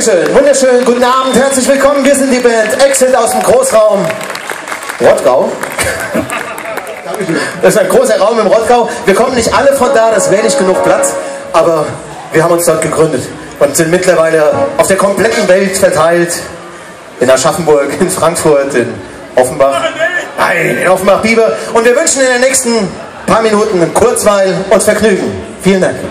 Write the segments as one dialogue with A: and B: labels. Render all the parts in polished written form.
A: Dankeschön, wunderschön, guten Abend, herzlich willkommen. Wir sind die Band Exit aus dem Großraum Rottgau. Das ist ein großer Raum im Rottgau. Wir kommen nicht alle von da, das wäre nicht genug Platz, aber wir haben uns dort gegründet und sind mittlerweile auf der kompletten Welt verteilt. In Aschaffenburg, in Frankfurt, in Offenbach. Nein, in Offenbach-Bieber. Und wir wünschen in den nächsten paar Minuten ein Kurzweil und Vergnügen. Vielen Dank.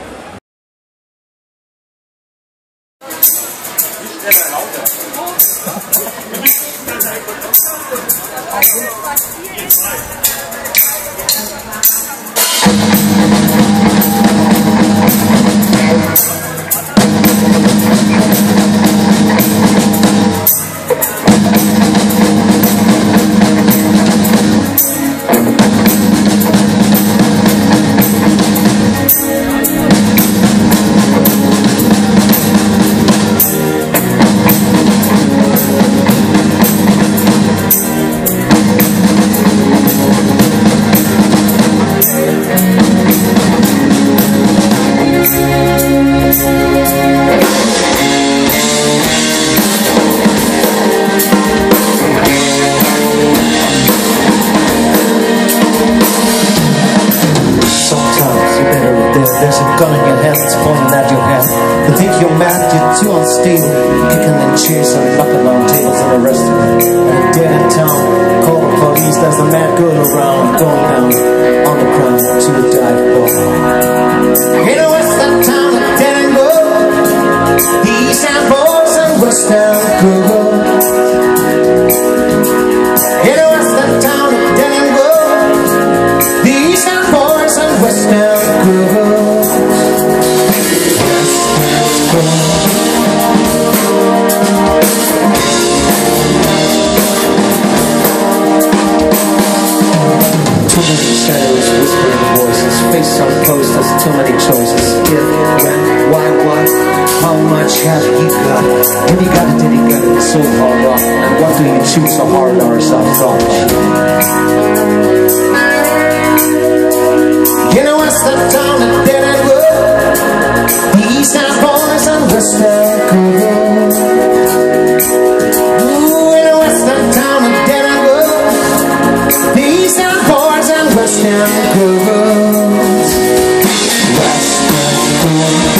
B: There's a gun in your hand, it's pointing at your head. You think you're mad, you're too unstable. Kicking in chairs and knocking on tables in a restaurant. And a dead end town, call the police, there's a mad girl around. Going down on the ground to the dive bar. You know what's that town of dead and go? The East End boys and West End girls. You know what's that town of dead and go? The East End boys and West End girls. Too many shadows, whispering voices, face on posters, too many choices. If, when, why, what, how much have you got? When you got it, then you got it, so hard up. And what do you choose so hard or self-thought? You know what's the town that dead and good? The East End boys and West End girls. Ooh, you know what's the town that dead and good? The East End boys and West End girls. West End girls.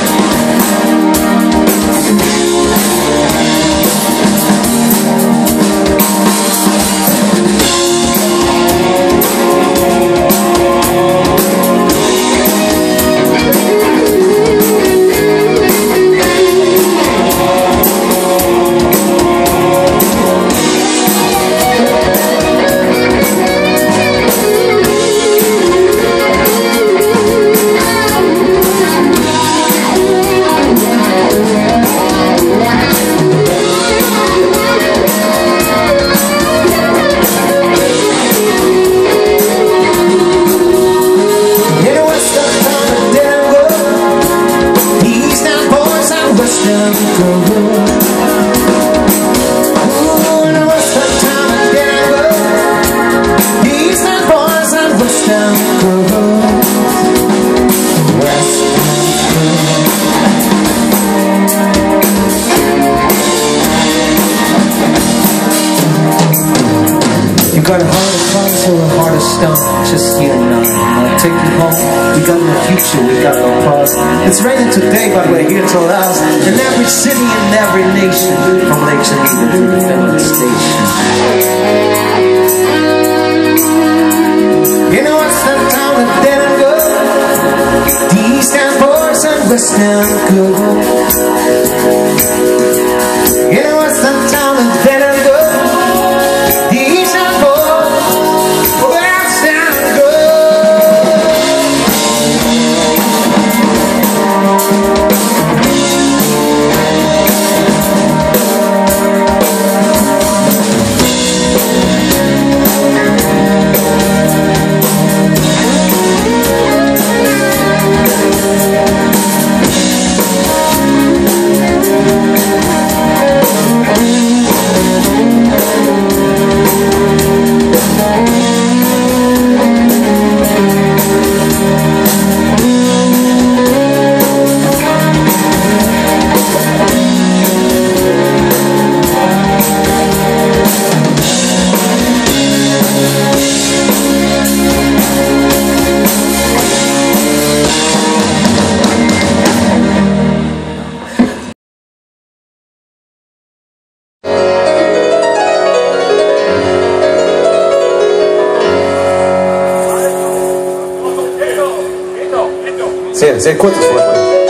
B: You got a heart of bronze or a heart of stone, just you and I. I'll take you home, we got no future, we got no past. It's raining today, but we're here till last. In every city, in every nation, from Lake Geneva to the Finland station. You know what's that town that dead and good? The East End boys and West End good. You know what's that town that dead and good? The East End boys.
A: Sehr, sehr kurzes Wort.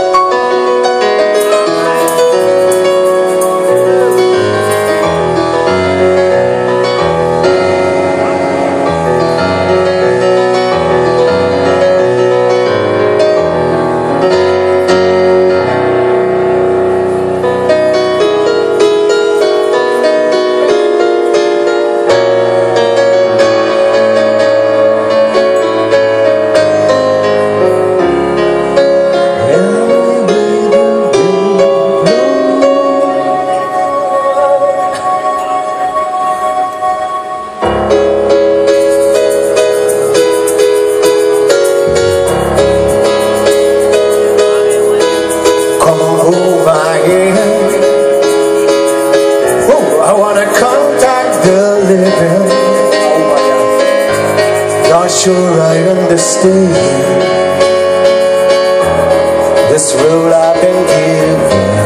A: Not sure I understand this rule I've been given.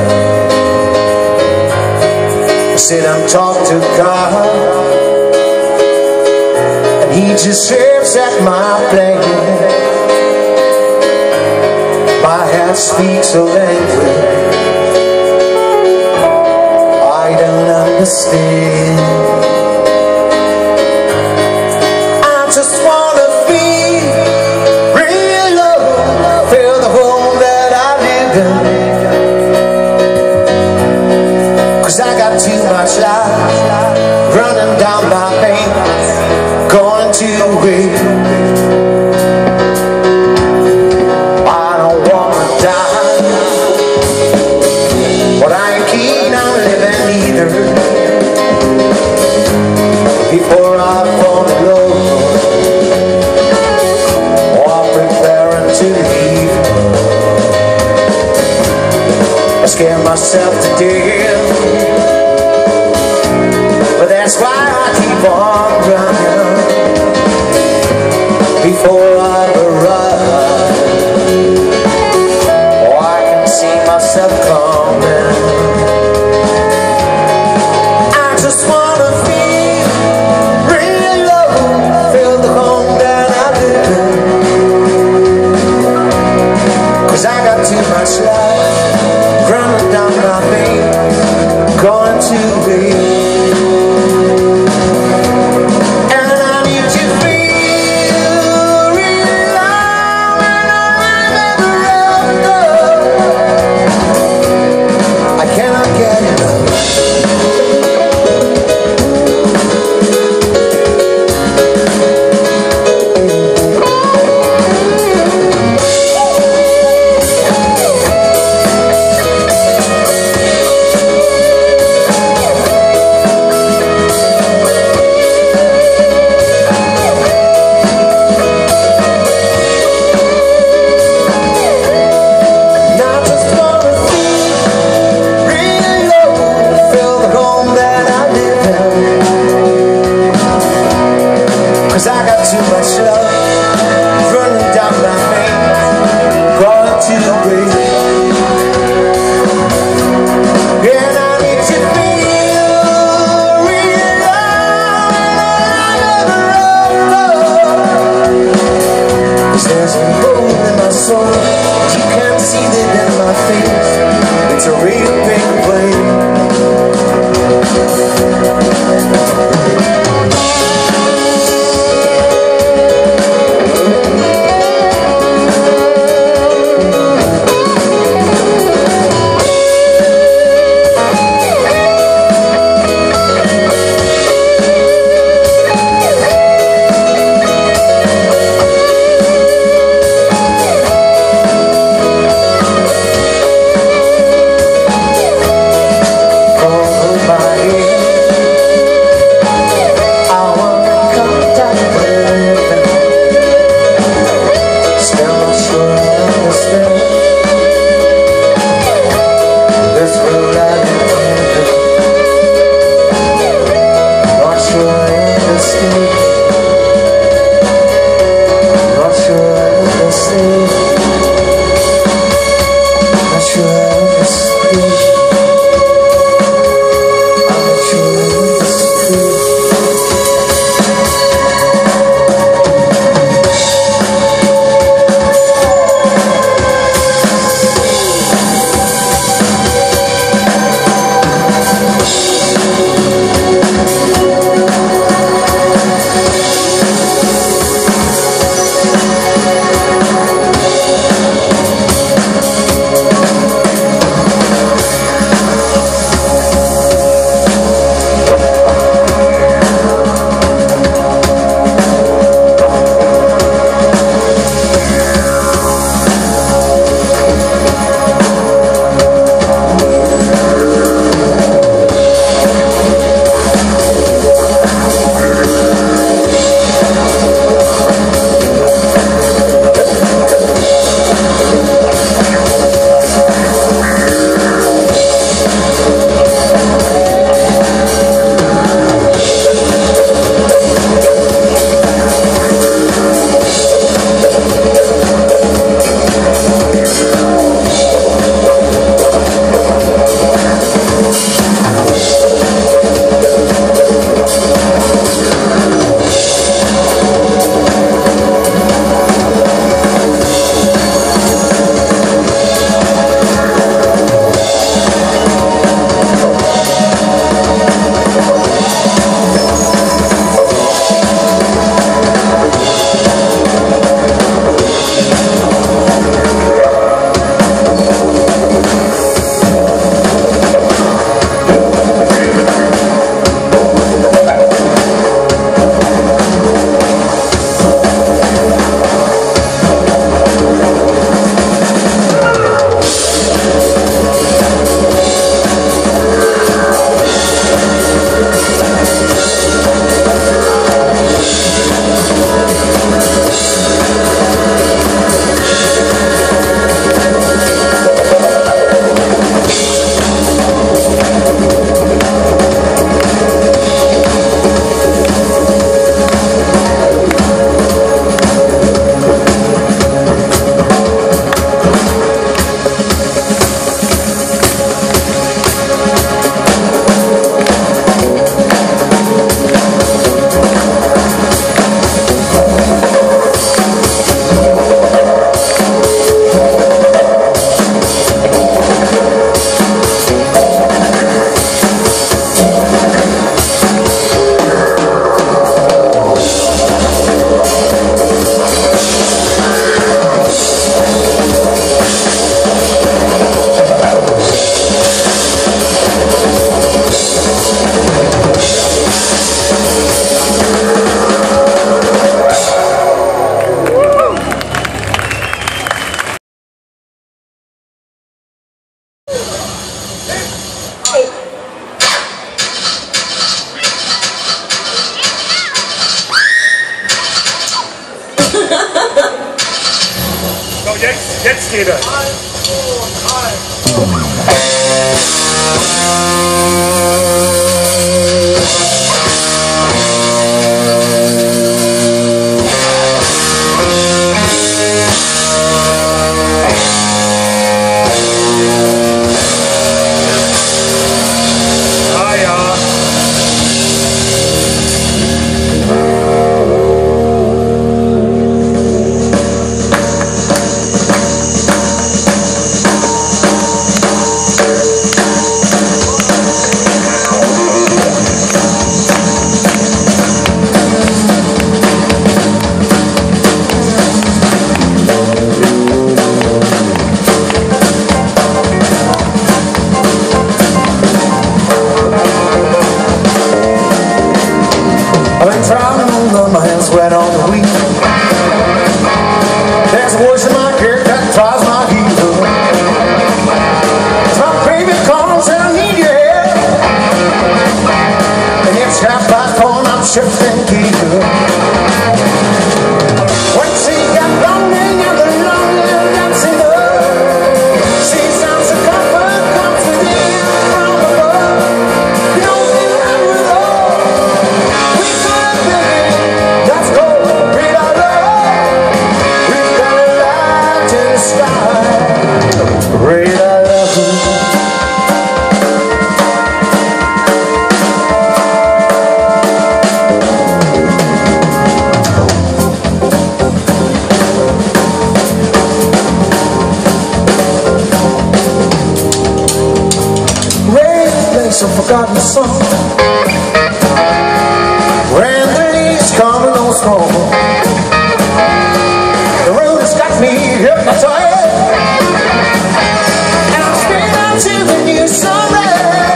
A: I said I'm talking to God, and He just laughs at my plan. My heart speaks a language I don't understand. Too much life running down my veins, going to waste. I don't wanna die, but I ain't keen on living either. Before I fall in love, or I'm preparing to leave. I scare myself to death, but that's why I keep on running before I arrive. Oh, I can see myself coming. I just wanna feel real love, feel the home that I live in. 'Cause I got too much life running down my veins, going to waste. I got too much love running down my veins, going to waste. And I need to feel real love. 'Cause there's a hole in my soul, you can't see it in my face. It's a real big way.
C: jetzt geht er. 1, 2,
B: sweat on the wheel. There's a voice in my ear that tries my heel. As my baby comes and I need your help, and it's 4:30 and I'm shifting gear. When she got longing and the longing dancing up, she sounds a comfort comes within from above. You know we run with all we got, baby. Let's go, read our love. We've got a light in the sky. Read our love. Some forgotten song when the leaves coming on strong. The road has got me hypnotized, and I'm straight out to the new summer.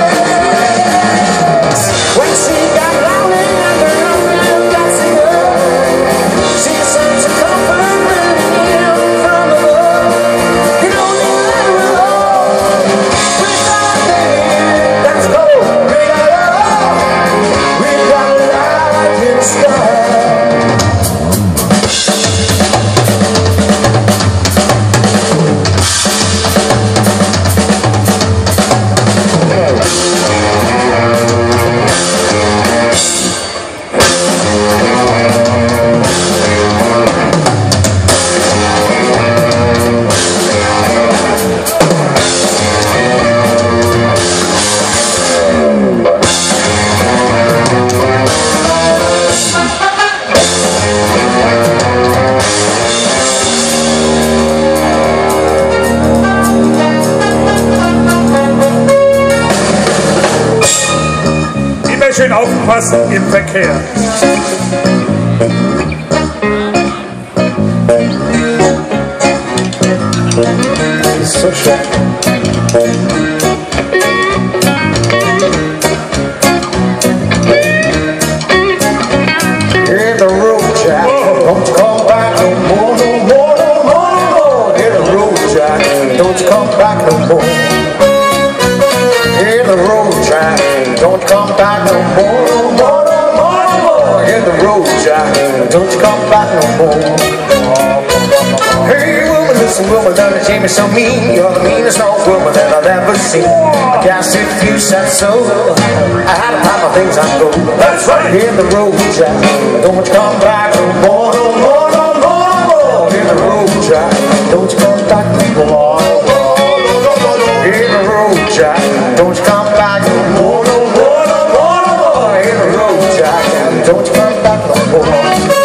B: When she got lonely and the lonely dancing up, she sends a comfort running in from above. You know the light will all we got, baby. Let's go, we got love. We got a light in the sky.
C: Schön aufpassen im Verkehr.
B: So schön. Hit the road, Jack. Don't you come back no more, no more, no more, no more. Hit the road, Jack. Don't you come back no more. Hit the road, Jack. Don't come back no more, no more, no more, no more. Hit the road, Jack. Don't you come back no more. Hey, woman, listen, woman, don't you treat me so mean. You're the meanest old woman that I've ever seen. I guess if you said so, I had to pack my things and go. That's right. Hit the road, Jack. Don't you come back no more, no more, no more, no more. Hit the road, Jack. Don't you come back no more. Hit the road, Jack. Don't you come back no more, no more, no more, no more. Hit the road, Jack. Don't you come back no more.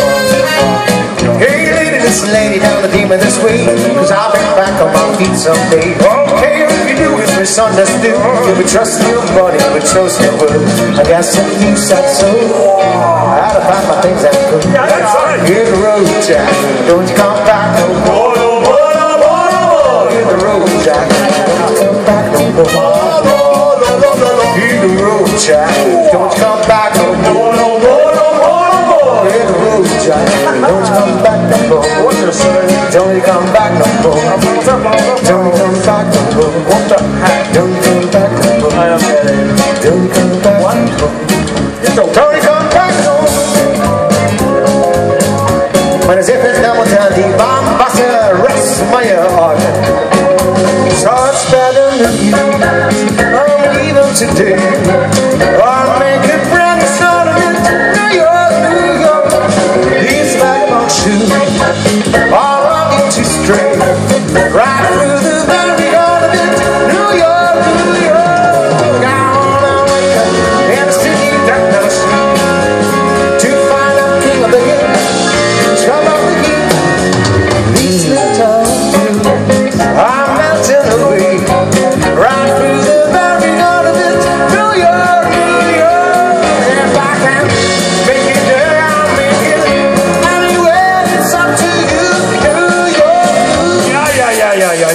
B: Hey, lady, listen, lady, down the demon this way, 'cause I'll be back on my feet someday. Okay, if you do, it's misunderstood. You'll be trusting your money, but trust your word. I guess if you said so, I had to pack my things and go. Hit the road, Jack. Don't you come back no more, no more, no more, no more. Hit the road, Jack. Don't you come back no more. Hit the road, Jack. Don't you come back no more, no more, no more, no more. Hit the road, Jack. Don't you come back no more. What you say? Don't you come back no more. Don't you come back no more. What the heck? Don't you come back no more. Don't you come back no more. Don't you come back no more. Meine sehr verehrten Damen und Herren, die Warmwasser Restmeier.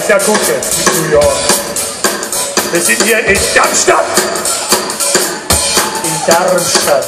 C: ist ja gut jetzt mit New York. Wir sind hier in Darmstadt. In Darmstadt.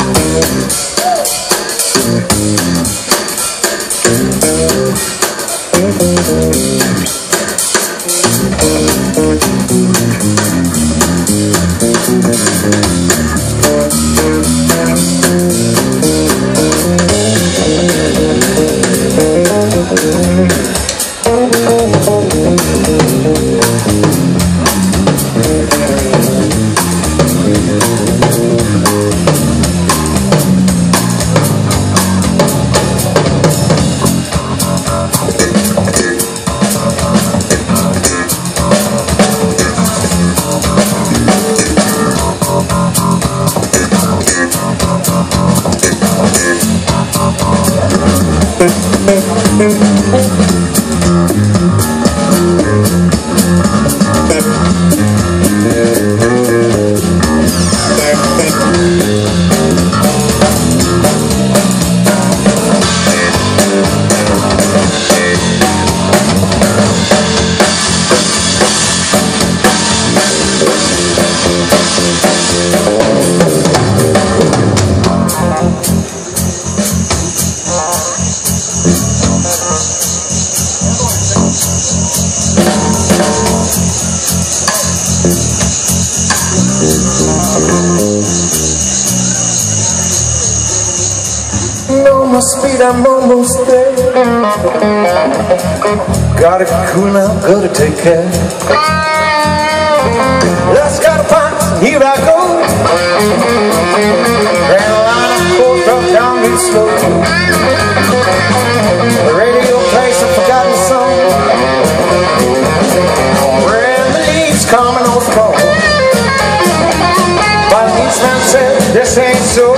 A: No more speed, I'm almost there. Gotta be cool now, gotta take care. Just gotta find, here I go. Ran a line of cold, drop down real slow. The radio plays a forgotten song. Ran the leaves coming off the phone. But each man said, this ain't so.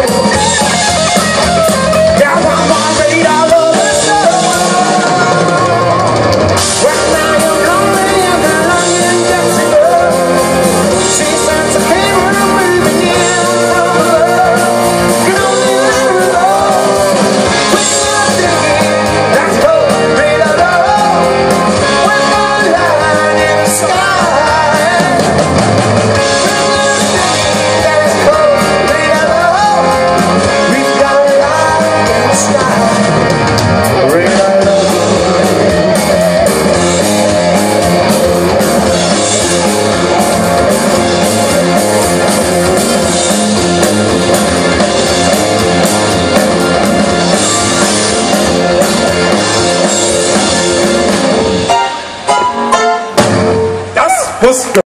C: Muss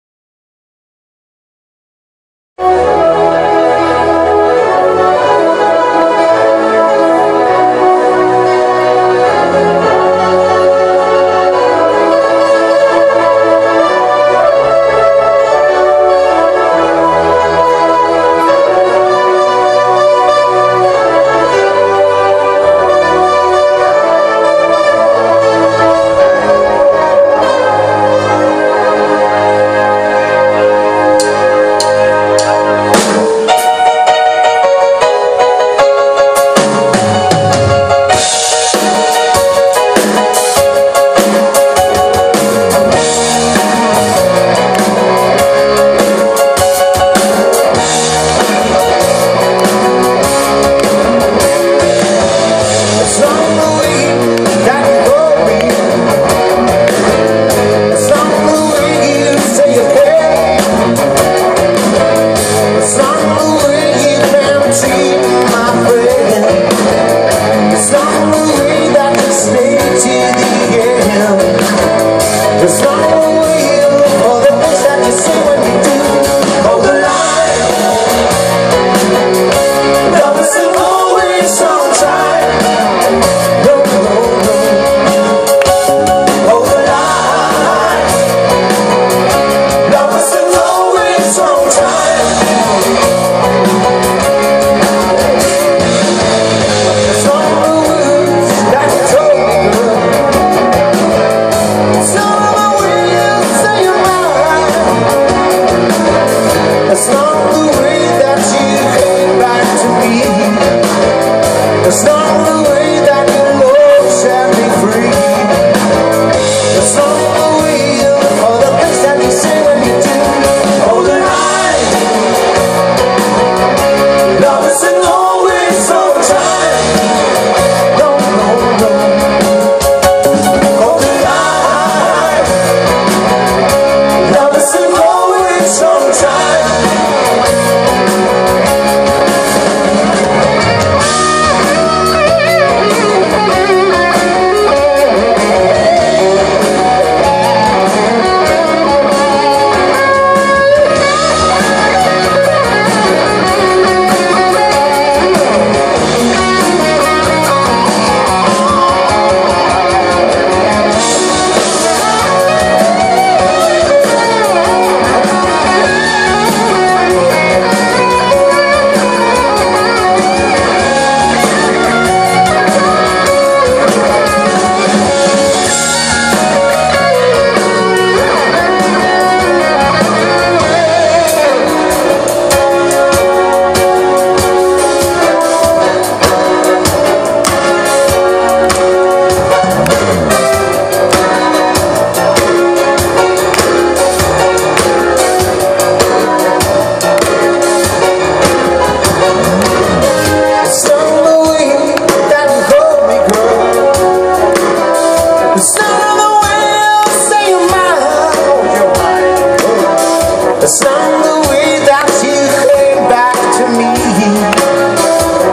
A: Some of the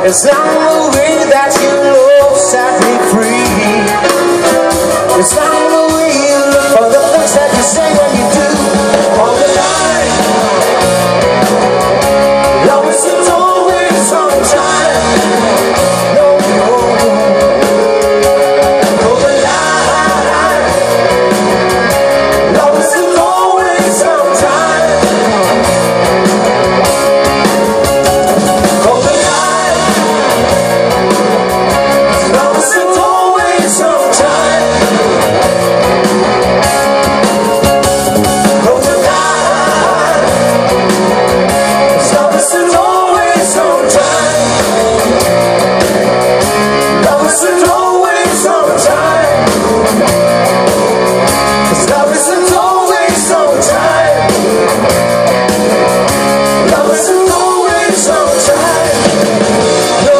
B: As I'm the way that you love set me free. As I'm the way you look for the things that you say when you do. On the line, love isn't always on time. No, no. On the line, love isn't always on time. On the line, love isn't always on time. On the line, love isn't always on time. Love isn't always on time. 'Cause love isn't always on time. Love isn't always on time. No.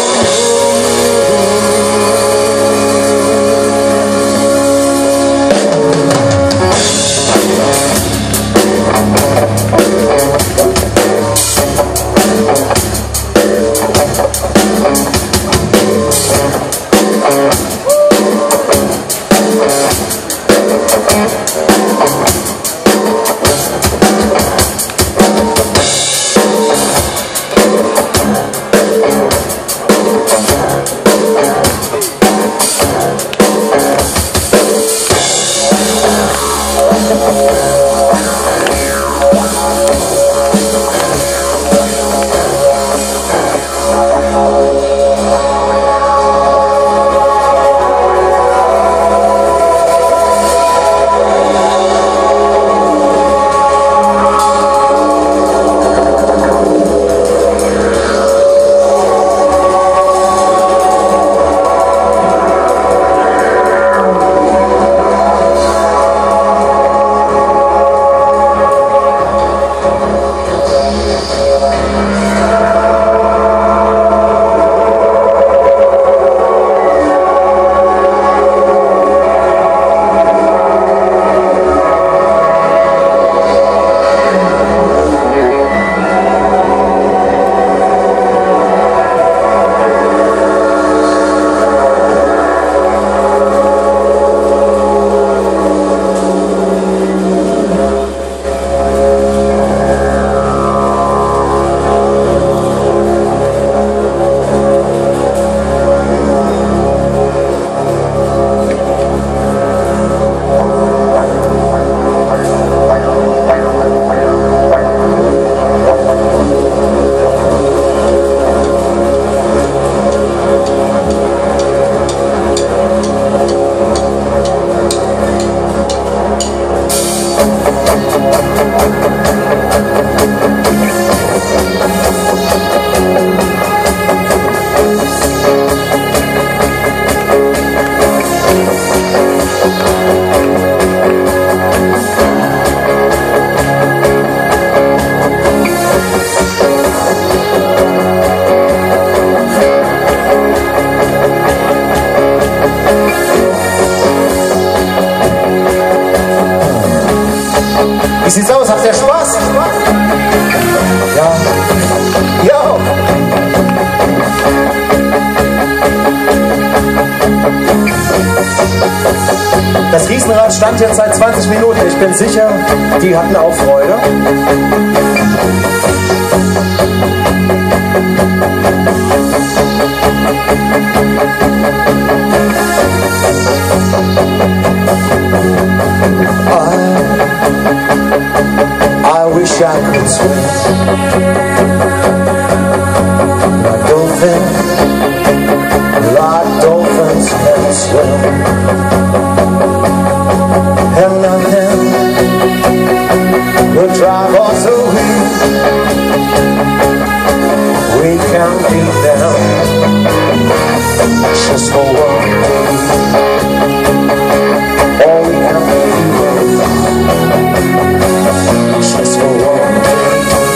B: Wie sieht's aus? Habt ihr Spaß? Ja. Ja. Das Riesenrad stand jetzt seit 20 Minuten. Ich bin sicher, die hatten auch Freude. I wish I could swim like dolphins can swim, and nothing will drive us away. We can beat them just for one day. All we can do just for one day.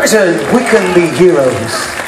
A: Dankeschön. We can be heroes.